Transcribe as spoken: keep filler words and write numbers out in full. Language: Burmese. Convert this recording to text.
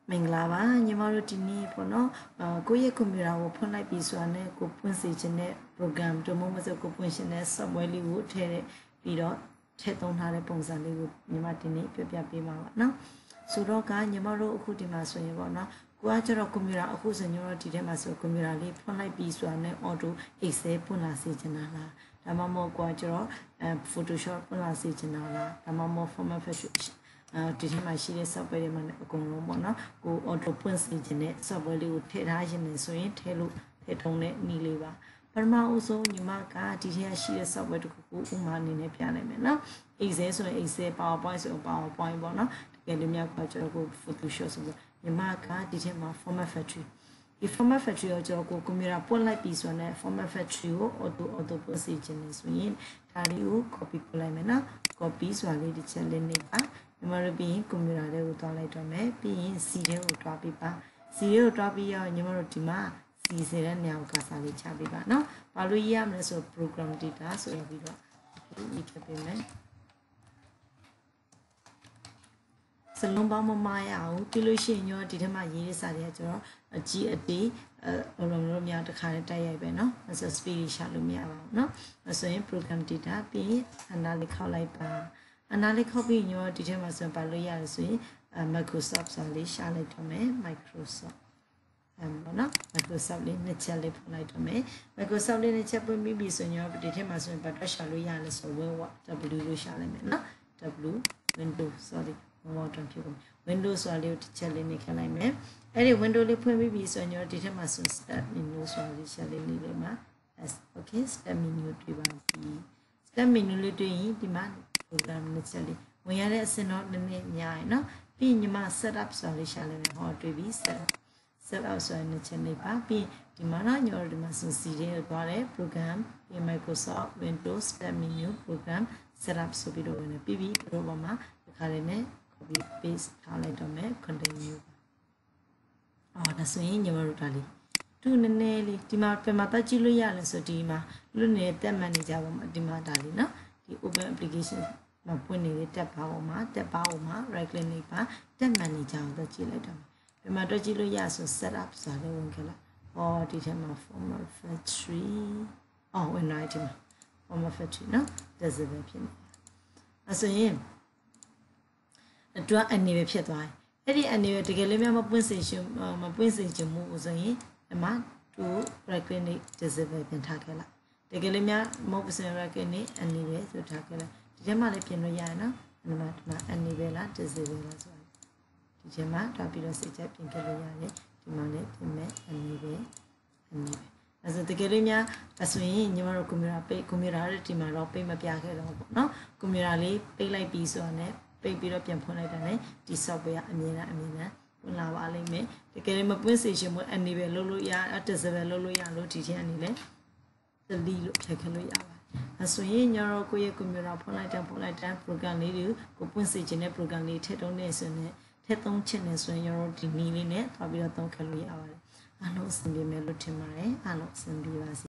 မင်္ဂလာပါညီမတို့ဒီနေ့ပေါ့နော်ကိုယ့်ရဲ့ကွန်ပျူတာကိုဖွင့်လိုက်ပြီးဆိုတာနဲ့ကိုဖွင့်စေခြင်းတဲ့ program တို့မှမဟုတ်ကိုဖွင့်ရှင်တဲ့ software လေးကိုထည့်တဲ့ပြီးတော့ထည့်သုံးထားတဲ့ပုံစံလေးကိုညီမဒီနေ့ပြပြပေးမှာပါနော်ဆိုတော့ကညီမတို့အခုဒီမှာဆိုရင်ပေါ့နော်ကိုကကျတော့ကွန်ပျူတာအခုဆိုညီမတို့ဒီထဲမှာဆိုကွန်ပျူတာလေးဖွင့်လိုက်ပြီးဆိုတာနဲ့ auto excel ဖွင့်လာစေချင်တာလားဒါမှမဟုတ်ကိုကကျတော့ photoshop ဖွင့်လာစေချင်တာလားဒါမှမဟုတ် format factoryဒီထဲမှာရှိတဲ့ software တွေမှာအကုန်လုံးပေါ့နော်ကို auto ပွင့်စေခြင်းနဲ့ software လေးကိုထည့်ထားခြင်းနဲ့ဆိုရင်ထည့်လို့ထည့်ထုံးတဲ့နည်းလေးပါပထမအဆုံးညီမကဒီထဲရှိတဲ့ software တခုကိုဥမာအနေနဲ့ပြနိုင်မယ်နော် Excel ဆိုရင် Excel PowerPoint ဆိုရင် PowerPoint ပေါ့နော်တကယ်လို့များကကျွန်တော်ကို Photoshop ဆိုတော့ညီမကဒီထဲမှာ format factory ဒီ format factory ကိုကျွန်တော်ကိုကွန်ပျူတာပွင့်လိုက်ပြီးဆိုတော့ format factory ကို auto auto ပွင့်စေခြင်းနဲ့ဆိုရင်ဒါလေးကို copy ပို့လိုက်မယ်နော် copy ဆိုတာလေးတစ်ချက်လေးနေပါညီမတို့ပြီးရင်ကွန်ပျူတာလေးကိုတွားလိုက်တော့မယ်ပြီးရင် C လေးကိုတွားပြီးပါ C လေးကိုတွားပြီးရောညီမတို့ဒီမှာ C စေတဲ့နေရာကိုကစားလေးချပေးပါနော်ဘာလို့ရရမလဲဆို program data ဆိုရပြီးတော့ဒီထပ်ပေးမယ်စလုံးပေါင်းမမရအောင်ပြီးလို့ရှိရင်ရောဒီထဲမှာရေးရစာတွေကကျွန်တော်အကြီးအသေးအဲဘယ်လိုမျိုးများတစ်ခါနဲ့တိုက်ရိုက်ပဲเนาะဆို speed ရှာလို့မရပါဘူးเนาะဆိုရင် program data ပြီးရင်အနာလေးခောက်လိုက်ပါအနာလေးခောက်ပြီးညောဒီထဲမှာဆိုပါလို့ရတယ်ဆိုရင် Microsoft ဆိုလေးရှာလိုက်တော့မယ် Microsoft အဲပေါ့နော် Microsoft လေးနှစ်ချက်လေးဖွင့်လိုက်တော့မယ် Microsoft လေးနှစ်ချက်ပွင့်ပြီးပြီဆိုရင်ဒီထဲမှာဆိုရင်ဘာတော့ရှာလို့ရလဲဆို Win W လို့ရှာလိုက်မယ်เนาะ W Windows sorry Modern ဖြစ်ကုန် Windows ဆိုတာလေးကိုတစ်ချက်လေးနေခလိုက်မယ်အဲ့ဒီ window လေးဖွင့်ပြီးပြီဆိုရင်ဒီထဲမှာဆို start menu ဆိုတာလေးရှာလေးနေလေးမှာ S okay start menu တွေ့ပါပြီ start menu လေးတွေ့ရင်ဒီမှာ program နဲ့ချက်လေးဝင်ရတဲ့အစင်တော့နည်းနည်းများရယ်နော်ပြီးညီမ setup ဆိုတာလေးရှာလေးမယ်ဟောတွေ့ပြီ setup setup ဆိုတာနဲ့ချက်လေးပါပြီးဒီမှာတော့ညောဒီမှာဆို C လေးကိုသွားတယ် program ပြီး Microsoft Windows start menu program setup ဆိုပြီးတော့ဝင်တယ်ပြီးပြီဒီပေါ်မှာဒီခါလေးနဲ့ copy paste ထားလိုက်တော့မယ် continue အော်ဒါဆိုရင်ညီမတို့ဒါလေးသူနည်းနည်းလေးဒီမှာပြန်မှာတက်ကြည့်လို့ရလဲဆိုဒီမှာလွတ်နေတဲ့ tab manager ပေါ်မှာဒီမှာဒါလေးနော်ဒီ open application မှာပွင့်နေတဲ့ tab bar ပေါ်မှာ tab bar ပေါ်မှာ right click နေပါ tab manager ကိုတက်ကြည့်လိုက်တော့ပြန်မှာတက်ကြည့်လို့ရဆို setup ဆိုတာလေးဝင်ခဲ့လိုက်အော်ဒီထဲမှာ format factory အော်ဝင်လိုက်ဒီမှာ format factory နော် disable ဖြစ်နေအဲဆိုရင်အတွက်အနေပဲဖြစ်သွားတယ်အဲ့ဒီအနေပဲတကယ်လို့များမပွင့်စေချင်မပွင့်စေချင်မှုဆိုရင်အမတူ right click နဲ့ disable ပြန်ထားခဲ့လိုက်တကယ်လို့များမဟုတ်ပစင် right click နဲ့အနေပဲဆိုထားခဲ့လိုက်ဒီထဲမှာလည်းပြင်လို့ရရနော်ဒီမှာဒီမှာအနေပဲလား disable လားဆိုတာဒီထဲမှာတွားပြီးတော့စိတ်ချက်ပြင်ခဲ့လို့ရတယ်ဒီမှာလည်းပြင်မဲ့အနေပဲအနေပဲအဲဆိုတကယ်လို့များအဆိုရင်ညီမတို့ကွန်ပျူတာပိတ်ကွန်ပျူတာရဲ့ဒီမှာတော့ပိတ်မပြခဲ့တော့ဘူးเนาะကွန်ပျူတာလေးပိတ်လိုက်ပြီးဆိုတာနဲ့ပိတ်ပြီးတော့ပြန်ဖွင့်လိုက်တာနဲ့ဒီ software အမြင်နဲ့အမြင်နဲ့ဖွင့်လာပါလိမ့်မယ်တကယ်လို့မပွင့်စေချင်ဘူးအနေပဲလုပ်လို့ရ disable လုပ်လို့ရလို့ဒီထဲအနေနဲ့ delete လို့ထည့်ခဲ့လို့ရပါတယ်အဲဆိုရင်ညတော့ကိုယ့်ရဲ့ကွန်ပျူတာဖွင့်လိုက်တဲ့ဖွင့်လိုက်တဲ့ program လေးတွေကိုပွင့်စေချင်တဲ့ program လေးထည့်သုံးနေဆိုရင်ထည့်သုံးချင်နေဆိုရင်ညတော့ဒီနည်းလေးနဲ့တွားပြီးတော့သုံးခဲ့လို့ရပါတယ်အားလုံးအဆင်ပြေမယ်လို့ထင်ပါတယ်အားလုံးအဆင်ပြေပါစေ